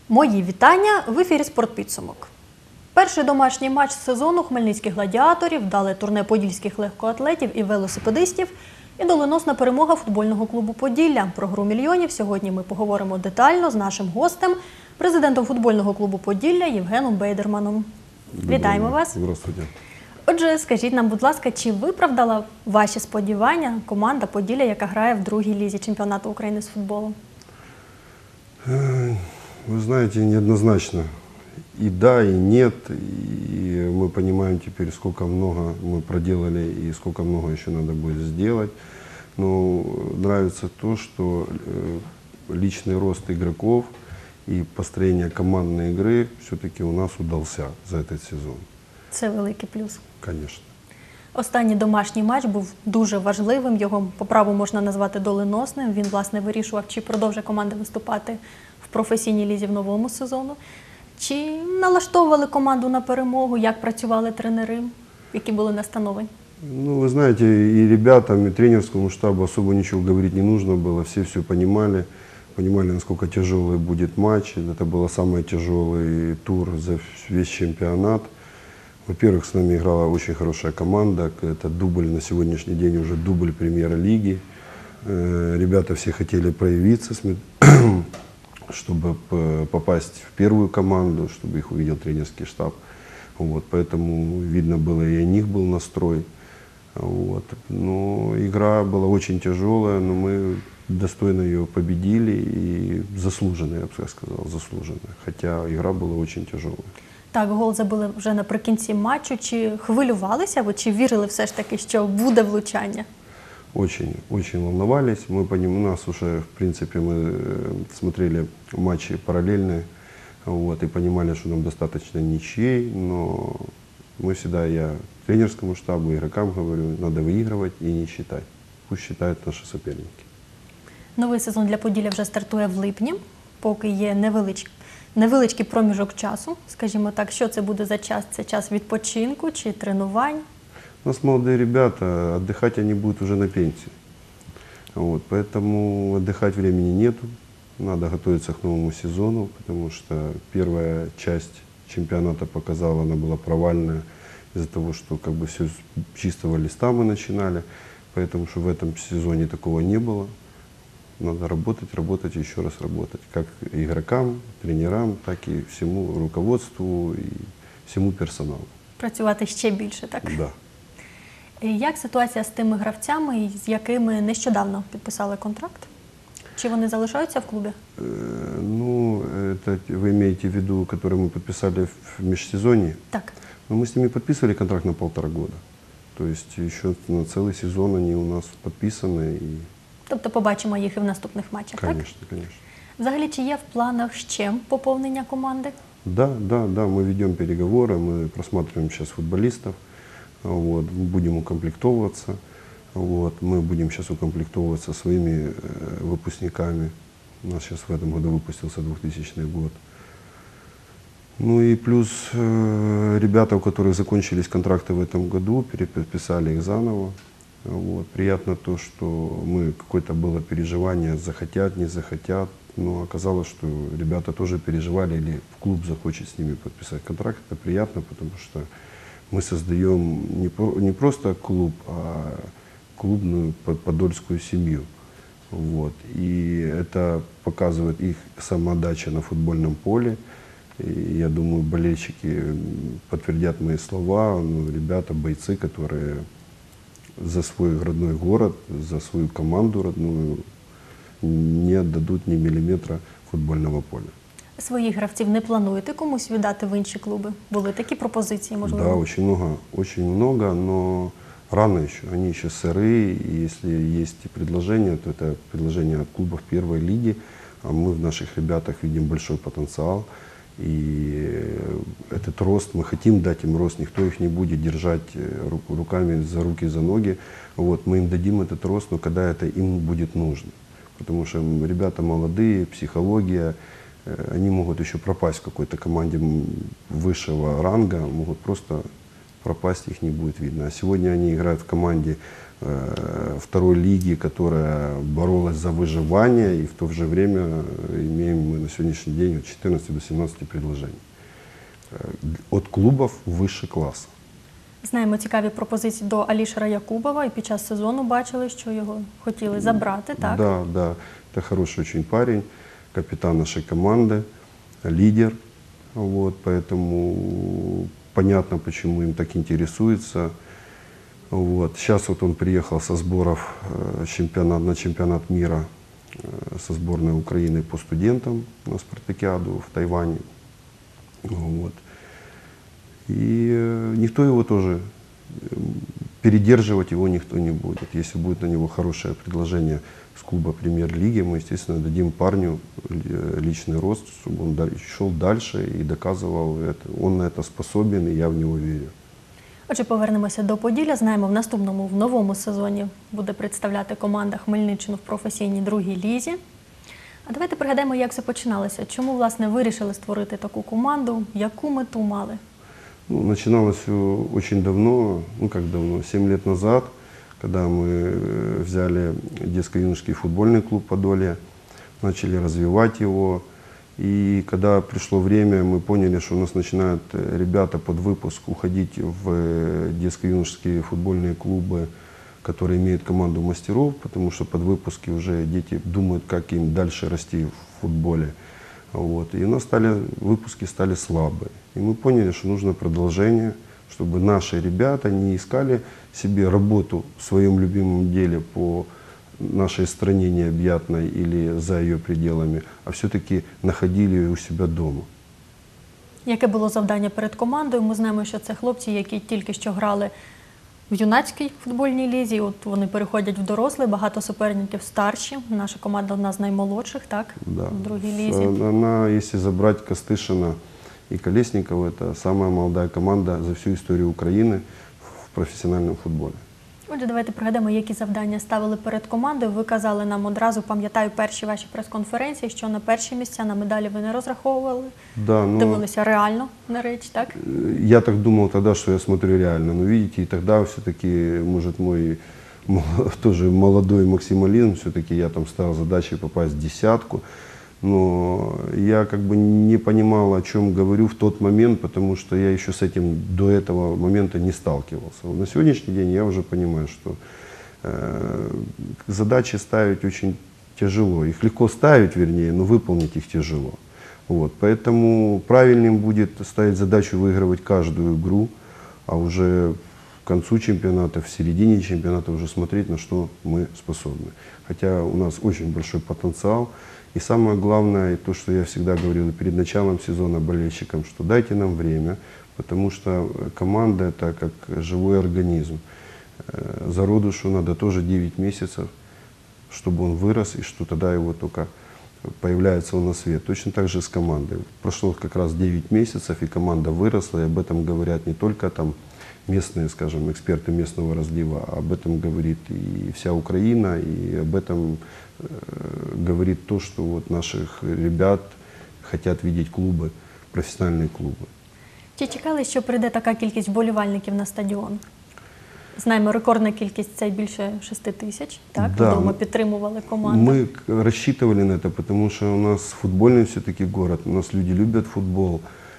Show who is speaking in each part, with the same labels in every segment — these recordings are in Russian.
Speaker 1: Мої вітання в ефірі «Спортпідсумок». Перший домашній матч сезону хмельницьких гладіаторів дали турне подільських легкоатлетів і велосипедистів і доленосна перемога футбольного клубу «Поділля». Про гру мільйонів сьогодні ми поговоримо детально з нашим гостем, президентом футбольного клубу «Поділля» Євгеном Бейдерманом. Вітаємо вас.
Speaker 2: Здравствуйте.
Speaker 1: Отже, скажіть нам, будь ласка, чи виправдала ваші сподівання команда «Поділля», яка грає в другій лізі чемпіонату України з футболу?
Speaker 2: Вы знаете, неоднозначно. И да, и нет. И мы понимаем теперь, сколько много мы проделали и сколько много еще надо будет сделать. Но нравится то, что личный рост игроков и построение командной игры все-таки у нас удался за этот сезон.
Speaker 1: Це великий плюс.
Speaker 2: Конечно.
Speaker 1: Останній домашній матч був дуже важливим, його по праву можна назвати доленосним. Він, власне, вирішував, чи продовжує команда виступати в професійній лізі в новому сезону, чи налаштовували команду на перемогу, як працювали тренери, які були настанови.
Speaker 2: Ну, вы знаете, и ребятам, и тренерскому штабу особо ничего говорить не нужно было, все понимали. Понимали, насколько тяжелый будет матч. Это был самый тяжелый тур за весь чемпионат. Во-первых, с нами играла очень хорошая команда. Это дубль на сегодняшний день, уже дубль премьер-лиги. Ребята все хотели проявиться, чтобы попасть в первую команду, чтобы их увидел тренерский штаб. Вот, поэтому видно было, и у них был настрой. Вот. Но игра была очень тяжелая, но мы достойно ее победили и заслуженно, я бы так сказал, заслуженно. Хотя игра была очень тяжелая.
Speaker 1: Так, гол забили вже наприкінці матчу. Чи хвилювалися ви, чи вірили все ж таки, що буде влучання?
Speaker 2: Очень волновались. У нас уже, в принципе, мы смотрели матчи параллельные, вот, и понимали, что нам достаточно ничьей, но мы всегда, я тренерскому штабу, игрокам говорю, надо выигрывать и не считать. Пусть считают наши соперники.
Speaker 1: Новий сезон для Поділля вже стартує в липні, поки є невеличкий проміжок часу. Скажімо так, що це буде за час? Це час відпочинку чи тренувань?
Speaker 2: У нас молодые ребята, отдыхать они будут уже на пенсии. Вот, поэтому отдыхать времени нету. Надо готовиться к новому сезону, потому что первая часть чемпионата показала, она была провальная из-за того, что как бы все с чистого листа мы начинали. Поэтому что в этом сезоне такого не было. Надо работать и еще раз работать. Как игрокам, тренерам, так и всему руководству и всему персоналу.
Speaker 1: Працювати ще більше, так?
Speaker 2: Да.
Speaker 1: Як ситуація з тими гравцями, з якими нещодавно підписали контракт? Чи вони залишаються в клубі?
Speaker 2: Ну, это вы имеете в виду, которые мы подписали в межсезонье?
Speaker 1: Так.
Speaker 2: Но мы с ними подписывали контракт на 1,5 года. То есть еще на целый сезон они у нас подписаны. И...
Speaker 1: Тобто побачимо їх і в наступних матчах,
Speaker 2: конечно,
Speaker 1: так?
Speaker 2: Конечно.
Speaker 1: Взагалі, чи є в планах ще поповнення команди?
Speaker 2: Да, мы ведем переговоры, мы просматриваем сейчас футболистов, вот, будем укомплектовываться. Вот, мы будем сейчас укомплектовываться своими выпускниками. У нас сейчас в этом году выпустился 2000 год. Ну и плюс ребята, у которых закончились контракты в этом году, переподписали их заново. Вот. Приятно то, что мы, какое-то было переживание, захотят, не захотят. Но оказалось, что ребята тоже переживали, или клуб захочет с ними подписать контракт. Это приятно, потому что мы создаем не просто клуб, а клубную подольскую семью. Вот. И это показывает их самоотдача на футбольном поле. И я думаю, болельщики подтвердят мои слова. Ну, ребята, бойцы, которые за свой родной город, за свою команду родную не отдадут ни миллиметра футбольного поля.
Speaker 1: Своїх гравців не плануєте комусь віддати в інші клуби? Були такі пропозиції, можливо?
Speaker 2: Да, очень много, но рано еще. Они еще сырые, и если есть предложения, то это предложения от клубов первой лиги. А мы в наших ребятах видим большой потенциал. И этот рост, мы хотим дать им рост, никто их не будет держать руками за руки, за ноги. Вот, мы им дадим этот рост, но когда это им будет нужно. Потому что ребята молодые, психология, они могут еще пропасть в какой-то команде высшего ранга, могут просто пропасть, их не будет видно. А сегодня они играют в команде второй лиги, которая боролась за выживание, и в то же время имеем мы на сегодняшний день от 14 до 17 предложений от клубов вищого класу.
Speaker 1: Знаємо цікаві пропозиції до Алішера Якубова, і під час сезону бачили, що його хотіли забрати, так?
Speaker 2: Да, да. Это хороший очень парень, капитан нашей команды, лидер. Вот, поэтому понятно, почему им так интересуется. Вот. Сейчас вот он приехал со сборов на чемпионат мира со сборной Украины по студентам на спартакиаду в Тайване. Вот. И никто его тоже, передерживать его никто не будет. Если будет на него хорошее предложение с клуба премьер-лиги, мы, естественно, дадим парню личный рост, чтобы он шел дальше и доказывал это. Он на это способен, и я в него верю.
Speaker 1: Отже, повернемося до Поділля. Знаємо, в новому сезоні буде представляти команда Хмельниччину в професійній другій лізі. А давайте пригадаємо, як це починалося. Чому, власне, вирішили створити таку команду? Яку мету мали?
Speaker 2: Ну, начиналось все очень давно, ну как давно, 7 лет назад, когда мы взяли детско-юношеский футбольный клуб «Подолье», начали развивать его. И когда пришло время, мы поняли, что у нас начинают ребята под выпуск уходить в детско-юношеские футбольные клубы, которые имеют команду мастеров, потому что под выпуски уже дети думают, как им дальше расти в футболе. Вот. И у нас выпуски стали слабые. И мы поняли, что нужно продолжение, чтобы наши ребята не искали себе работу в своем любимом деле по нашей стране необъятной или за ее пределами, а все-таки находили ее у себя дома.
Speaker 1: Яке було завдання перед командою? Ми знаємо, що це хлопці, які тільки що грали в юнацькій футбольній лізі, от вони переходять в дорослий, багато суперників старші. Наша команда одна з наймолодших, так,
Speaker 2: Да.
Speaker 1: в другій лізі.
Speaker 2: Она, если забрать Костышина и Колесникова, это самая молодая команда за всю историю Украины в профессиональном футболе.
Speaker 1: Отже, давайте пригадаємо, які завдання ставили перед командою. Ви казали нам одразу, пам'ятаю, перші ваші прес-конференції, що на перші місця, на медалі ви не розраховували,
Speaker 2: Да, но
Speaker 1: дивилися реально на речі, так?
Speaker 2: я так думал тогда, что я смотрю реально. Но видите, и тогда все-таки, может, мой тоже молодой максимализм, все-таки я там ставил задачей попасть в десятку. Но я как бы не понимал, о чем говорю в тот момент, потому что я еще с этим до этого момента не сталкивался. На сегодняшний день я уже понимаю, что задачи ставить очень тяжело. Их легко ставить, вернее, но выполнить их тяжело. Вот. Поэтому правильным будет ставить задачу выигрывать каждую игру, а уже к концу чемпионата, в середине чемпионата уже смотреть, на что мы способны. Хотя у нас очень большой потенциал. И самое главное, то, что я всегда говорил перед началом сезона болельщикам, что дайте нам время, потому что команда – это как живой организм. Зародышу надо тоже 9 месяцев, чтобы он вырос, и что тогда его только появляется он на свет. Точно так же с командой. Прошло как раз 9 месяцев, и команда выросла, и об этом говорят не только там местные, скажем, эксперты местного разлива, а об этом говорит и вся Украина, и об этом говорит то, что вот наших ребят хотят видеть клубы, профессиональные клубы.
Speaker 1: Чи чекали, що прийде така кількість вболівальників на стадіон? Знаємо, рекордна кількість – це більше 6 тисяч, так?
Speaker 2: Да.
Speaker 1: Вдома підтримували команду.
Speaker 2: Мы рассчитывали на это, потому что у нас футбольный все-таки город, у нас люди любят футбол,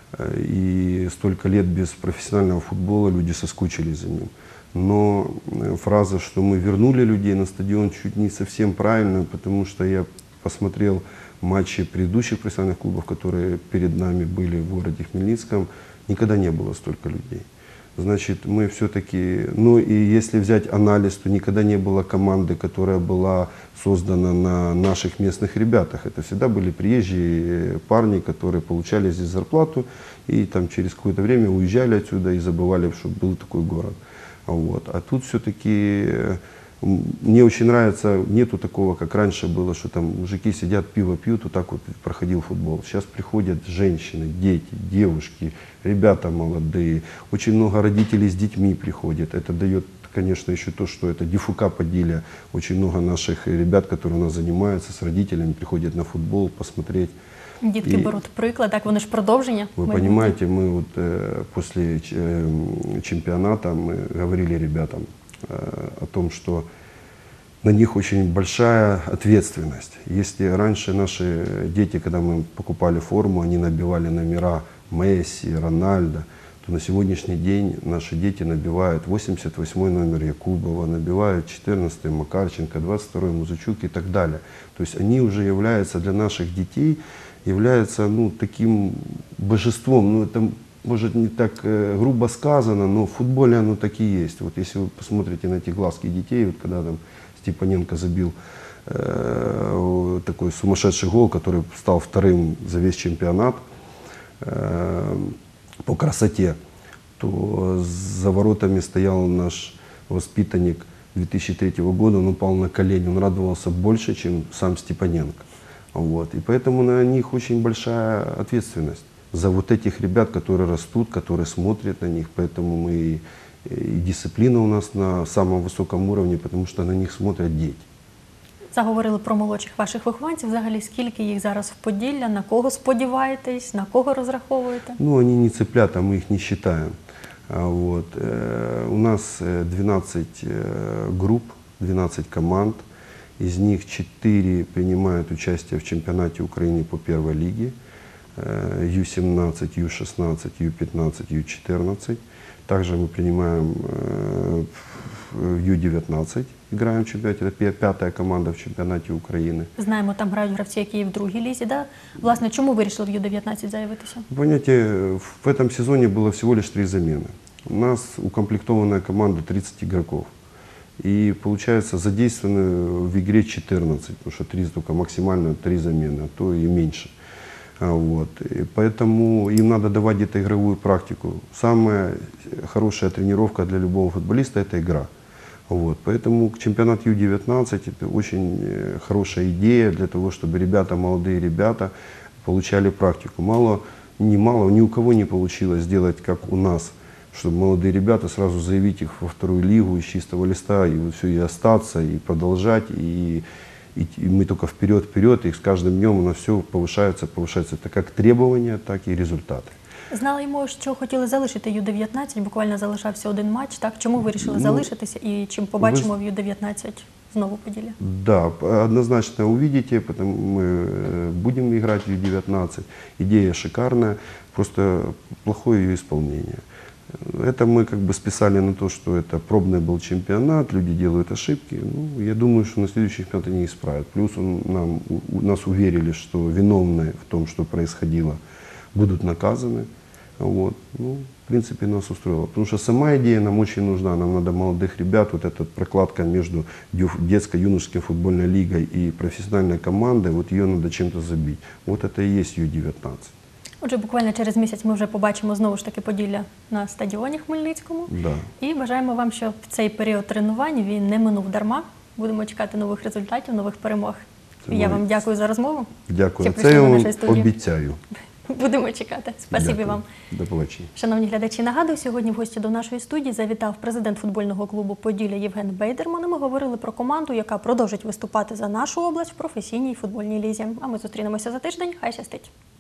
Speaker 2: и столько лет без профессионального футбола люди соскучились за ним. Но фраза, что мы вернули людей на стадион, чуть не совсем правильно, потому что я посмотрел матчи предыдущих профессиональных клубов, которые перед нами были в городе Хмельницком, никогда не было столько людей. Значит, мы все-таки, ну и если взять анализ, то никогда не было команды, которая была создана на наших местных ребятах. Это всегда были приезжие парни, которые получали здесь зарплату и там через какое-то время уезжали отсюда и забывали, что был такой город. Вот. А тут все-таки мне очень нравится, нету такого, как раньше было, что там мужики сидят, пиво пьют, вот так вот проходил футбол. Сейчас приходят женщины, дети, девушки, ребята молодые. Очень много родителей с детьми приходят. Это дает, конечно, еще то, что это ДЮФК Поділья. Очень много наших ребят, которые у нас занимаются, с родителями приходят на футбол посмотреть.
Speaker 1: Дітки беруть приклад, так вони ж продовження.
Speaker 2: Вы понимаете, мы вот после чемпионата мы говорили ребятам, о том, что на них очень большая ответственность. Если раньше наши дети, когда мы покупали форму, они набивали номера Месси, Рональдо, то на сегодняшний день наши дети набивают 88-й номер Якубова, набивают 14-й Макарченко, 22-й Музычук и так далее. То есть они уже являются для наших детей, являются таким божеством. Ну, это может не так грубо сказано, но в футболе оно так и есть. Вот если вы посмотрите на эти глазки детей, вот когда там Степаненко забил такой сумасшедший гол, который стал вторым за весь чемпионат по красоте, то за воротами стоял наш воспитанник 2003 года, он упал на колени, он радовался больше, чем сам Степаненко. Вот. И поэтому на них очень большая ответственность за вот этих ребят, которые растут, которые смотрят на них. Поэтому мы и дисциплина у нас на самом высоком уровне, потому что на них смотрят дети.
Speaker 1: Заговорили про молодших ваших вихованців. Взагалі, скільки їх зараз в Поділля? На кого сподіваєтесь? На кого розраховуєте?
Speaker 2: Ну, они не цыплята, мы их не считаем. Вот. У нас 12 групп, 12 команд. Из них 4 принимают участие в чемпионате Украины по первой лиге. Ю-17, Ю-16, Ю-15, Ю-14. Также мы принимаем в Ю-19, играем в чемпионате. Это пятая команда в чемпионате Украины.
Speaker 1: Знаємо, там грають гравці, які і в другій лізі. Да? Власне, чому вирішили в Ю-19 заявитися?
Speaker 2: Вы понимаете, в этом сезоне было всего лишь 3 замены. У нас укомплектованная команда 30 игроков. И получается задействованы в игре 14, потому что только максимально 3 замены, а то и меньше. Вот. И поэтому им надо давать где-то игровую практику. Самая хорошая тренировка для любого футболиста – это игра. Вот. Поэтому чемпионат Ю-19 – это очень хорошая идея для того, чтобы ребята, молодые ребята, получали практику. Ни у кого не получилось сделать, как у нас, чтобы молодые ребята сразу заявить их во вторую лигу из чистого листа, и все, и остаться, и продолжать, и мы только вперед, и с каждым днем у нас все повышается. Это как требования, так и результаты.
Speaker 1: Знали йому, що хотіли залишити Ю-19, буквально залишався один матч. Так? Чому вирішили залишитися і чим побачимо в Ю-19 знову Поділля?
Speaker 2: Да, однозначно увидите, потому мы будем играть в Ю-19. Идея шикарная, просто плохое ее исполнение. Это мы как бы списали на то, что это пробный был чемпионат, люди делают ошибки. Ну, я думаю, что на следующий чемпионат они исправят. Плюс нас уверили, что виновные в том, что происходило, будут наказаны. Вот. Ну, в принципе, нас устроило. Потому что сама идея нам очень нужна. Нам надо молодых ребят, вот эта прокладка между детско-юношеской футбольной лигой и профессиональной командой, вот ее надо чем-то забить. Вот это и есть Ю-19.
Speaker 1: Отже, буквально через місяць ми вже побачимо знову ж таки Поділля на стадіоні Хмельницькому.
Speaker 2: Да.
Speaker 1: І бажаємо вам, щоб цей період тренувань він не минув дарма. Будемо чекати нових результатів, нових перемог. І я вам дякую за розмову.
Speaker 2: Дякую.
Speaker 1: Що
Speaker 2: Це я
Speaker 1: прийшли на
Speaker 2: вам
Speaker 1: нашу студію.
Speaker 2: обіцяю.
Speaker 1: Будемо чекати. Спасибі
Speaker 2: Дякую.
Speaker 1: вам.
Speaker 2: До побачення.
Speaker 1: Шановні глядачі, нагадую, сьогодні в гості до нашої студії завітав президент футбольного клубу «Поділля» Євген Бейдерман. І ми говорили про команду, яка продовжить виступати за нашу область в професійній футбольній лізі. А ми зустрінемося за тиждень. Хай щастить!